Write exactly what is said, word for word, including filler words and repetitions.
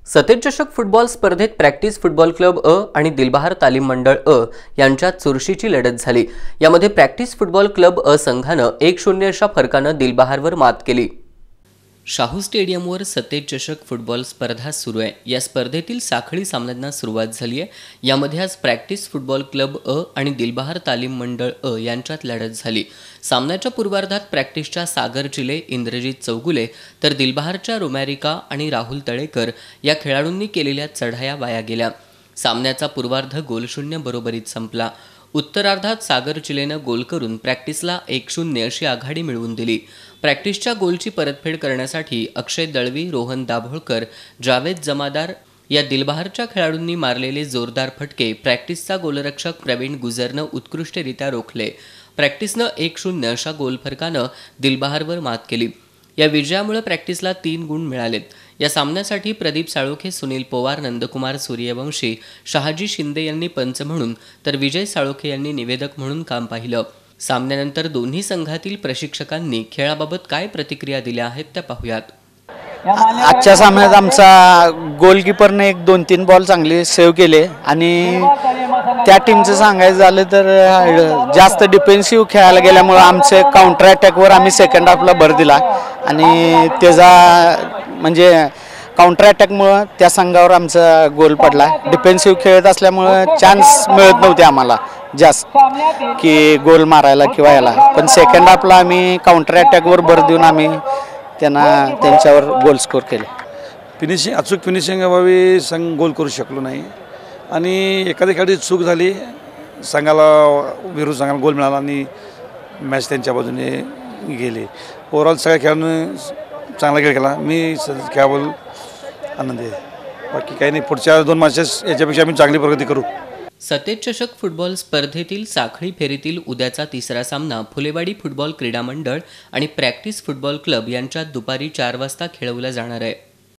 सतेज चषक फुटबॉल स्पर्धेत practice football club अ आणि दिलबहार तालीम मंडळ अ यांच्यात चुरशीची लढत झाली। यामध्ये प्रॅक्टिस फुटबॉल क्लब अ संघाने एक शून्य अशा फरकाने दिलबहारवर मात केली। शाहू स्टेडियमवर सतेज चषक फुटबॉल स्पर्धा सुरू आहे। या स्पर्धेतील साखळी सामन्यांना सुरुवात झाली आहे। यामध्ये आज प्रॅक्टिस फुटबॉल क्लब अ आणि दिलबहार तालीम मंडळ अ यांच्यात लढत झाली। सामन्याच्या पूर्वार्धात प्रॅक्टिसच्या सागर चिले, इंद्रजित चौगुले तर दिलबहारच्या रोमॅरिका आणि राहुल तळेकर या खेळाडूंनी केलेल्या चढाया वाया गेल्या। सामन्याचा पूर्वार्ध गोलशून्य बरोबरीत संपला। उत्तरार्धात सागर चिलेनं गोल करून प्रॅक्टिसला एक शून्य अशी आघाडी मिळवून दिली। प्रॅक्टिसच्या गोलची परतफेड करण्यासाठी अक्षय दळवी, रोहन दाभोळकर, जावेद जमादार या दिलबहारच्या खेळाडूंनी मारलेले जोरदार फटके प्रॅक्टिसचा गोलरक्षक प्रवीण गुजरनं उत्कृष्टरित्या रोखले। प्रॅक्टिसनं एक शून्य अशा गोलफरकानं दिलबहारवर मात केली। या विजयामुळे प्रॅक्टिसला तीन गुण मिळालेत। या सामन्यासाठी प्रदीप साळोखे, सुनील पवार, नंदकुमार सूर्यवंशी, शहाजी शिंदे यांनी पंच म्हणून तर विजय साळोखे यांनी निवेदक म्हणून काम पाहिलं। सामन्यानंतर दोन्ही संघातील प्रशिक्षकांनी खेळाबाबत काय प्रतिक्रिया दिल्या आहेत त्या पाहूयात। आजच्या सामन्यात आमचा गोलकीपरने एक दोन तीन बॉल चांगले सेव्ह केले आणि त्या टीमचं सांगायचं झालं तर जास्त डिफेन्सिव्ह खेळायला गेल्यामुळे आमचे काउंटर अटॅकवर आम्ही सेकंड हाफला भर दिला आणि त्याचा म्हणजे काउंटर अटॅकमुळं त्या संघावर आमचा गोल पडला। डिफेन्सिव्ह खेळत असल्यामुळं चान्स मिळत नव्हते आम्हाला जास्त की गोल मारायला किंवा याला, पण सेकंड हाफला आम्ही काउंटर अटॅकवर भर देऊन आम्ही त्यांना त्यांच्यावर गोल स्कोर केले। फिनिशिंग अचूक फिनिशिंग अभावी संघ गोल करू शकलो नाही आणि एखादी खेळाडू चूक झाली, संघाला विरुद्ध संघाला गोल मिळाला आणि मॅच त्यांच्या बाजूने गेली। ओव्हरऑल सगळ्या खेळाडूंनी चांगला खेळ केला। मी खेळाबद्दल आनंदी आहे। बाकी काही नाही, पुढच्या दोन मॅचेस याच्यापेक्षा आम्ही चांगली प्रगती करू। सतेज चषक फुटबॉल स्पर्धेतील साखळी फेरीतील उद्याचा तिसरा सामना फुलेवाडी फुटबॉल क्रीडा मंडळ आणि प्रॅक्टिस फुटबॉल क्लब यांच्यात दुपारी चार वाजता खेळवला जाणार आहे।